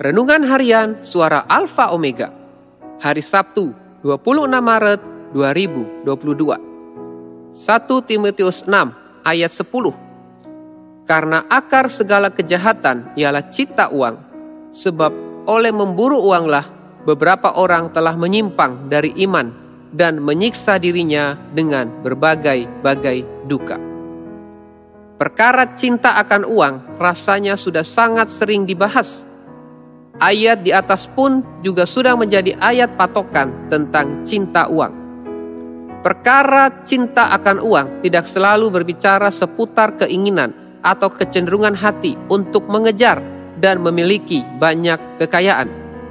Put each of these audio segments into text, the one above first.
Renungan Harian Suara Alfa Omega, hari Sabtu 26 Maret 2022. 1 Timotius 6 ayat 10. Karena akar segala kejahatan ialah cita uang, sebab oleh memburu uanglah beberapa orang telah menyimpang dari iman dan menyiksa dirinya dengan berbagai-bagai duka. Perkara cinta akan uang rasanya sudah sangat sering dibahas. Ayat di atas pun juga sudah menjadi ayat patokan tentang cinta uang. Perkara cinta akan uang tidak selalu berbicara seputar keinginan atau kecenderungan hati untuk mengejar dan memiliki banyak kekayaan.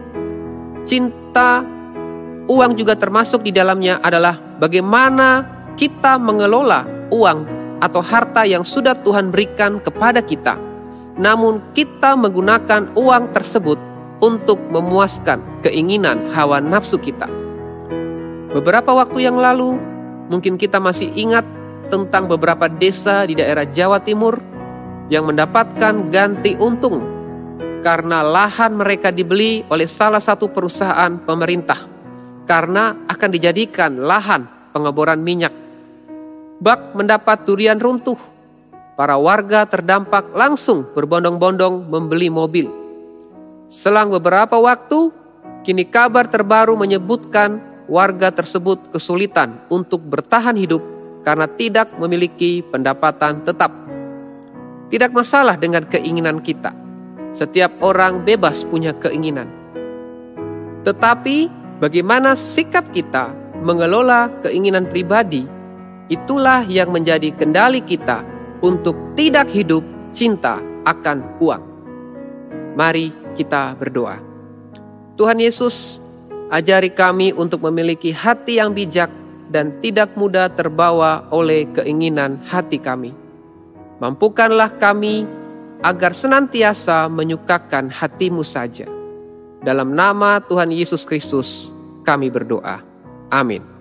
Cinta uang juga termasuk di dalamnya adalah bagaimana kita mengelola uang atau harta yang sudah Tuhan berikan kepada kita. Namun kita menggunakan uang tersebut untuk memuaskan keinginan hawa nafsu kita. Beberapa waktu yang lalu, mungkin kita masih ingat tentang beberapa desa di daerah Jawa Timur yang mendapatkan ganti untung karena lahan mereka dibeli oleh salah satu perusahaan pemerintah karena akan dijadikan lahan pengeboran minyak. Bak mendapat durian runtuh. Para warga terdampak langsung berbondong-bondong membeli mobil. Selang beberapa waktu, kini kabar terbaru menyebutkan warga tersebut kesulitan untuk bertahan hidup karena tidak memiliki pendapatan tetap. Tidak masalah dengan keinginan kita. Setiap orang bebas punya keinginan. Tetapi bagaimana sikap kita mengelola keinginan pribadi, itulah yang menjadi kendali kita untuk tidak hidup cinta akan uang. Mari kita berdoa. Tuhan Yesus, ajari kami untuk memiliki hati yang bijak dan tidak mudah terbawa oleh keinginan hati kami. Mampukanlah kami agar senantiasa menyukakan hati-Mu saja. Dalam nama Tuhan Yesus Kristus kami berdoa. Amin.